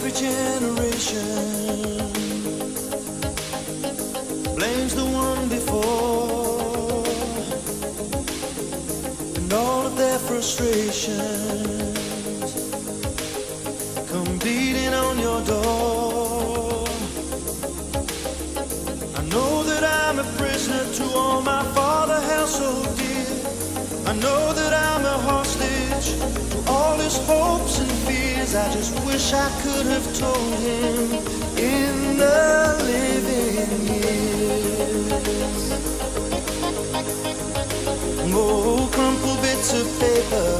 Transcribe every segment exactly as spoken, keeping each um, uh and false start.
Every generation blames the one before, and all of their frustrations come beating on your door. I know that I'm a prisoner to all my Father held so dear. I know that I'm a hostage to all his hopes and fears. I just wish I could have told him in the living years. Oh, crumpled bits of paper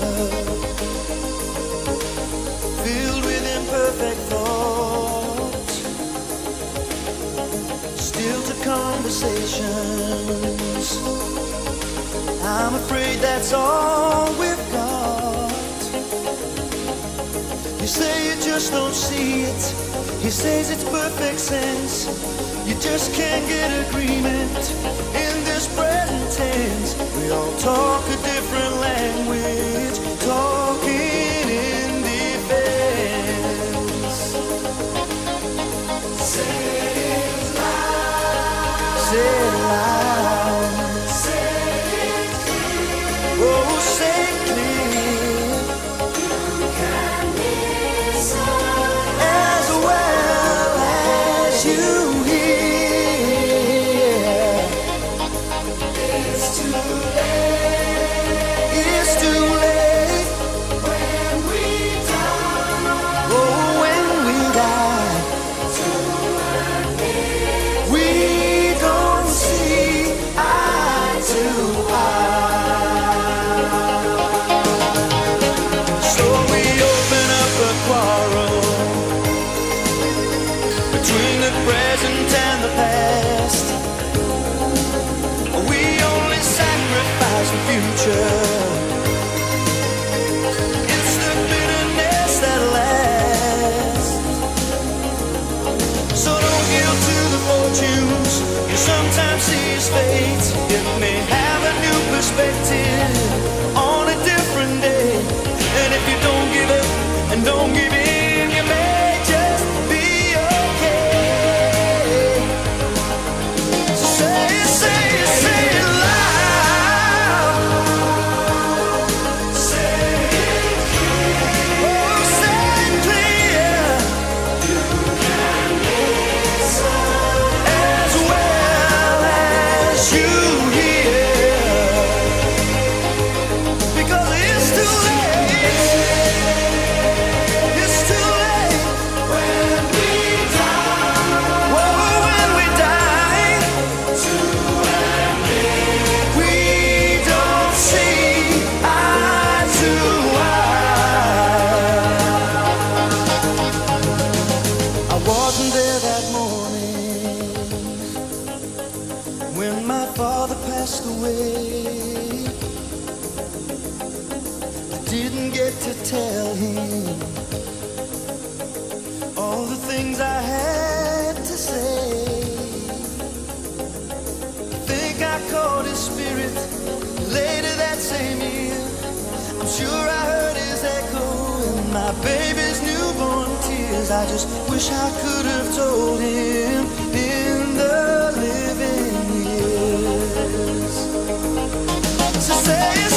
filled with imperfect thoughts, still to conversations. I'm afraid that's all we've got. You say you just don't see it. He says it's perfect sense. You just can't get agreement in this present tense. We all talk a different language, talking in defense. Say it loud. Say it loud. Oh, say clear. You can listen as well as you hear. It's too late. It's too late when we die. Oh, when we die. We don't see eye to eye. Between the present and the past, we only sacrifice the future. It's the bitterness that lasts. So don't yield to the fortunes you sometimes see as fate. It may have a new perspective on a different day. And if you don't give up and don't give in, you may just be okay. So say it, say it, say it loud. Say it clear. Oh, say it clear. You can listen as well as you hear. Because it's too late. It's too late when we die. Whoa, when we die. We don't see eye to eye. I wasn't there that morning when my father passed away. I didn't get to tell him all the things I had to say. I think I caught his spirit later that same year. I'm sure I heard his echo in my baby's newborn tears. I just wish I could have told him in the living years. So say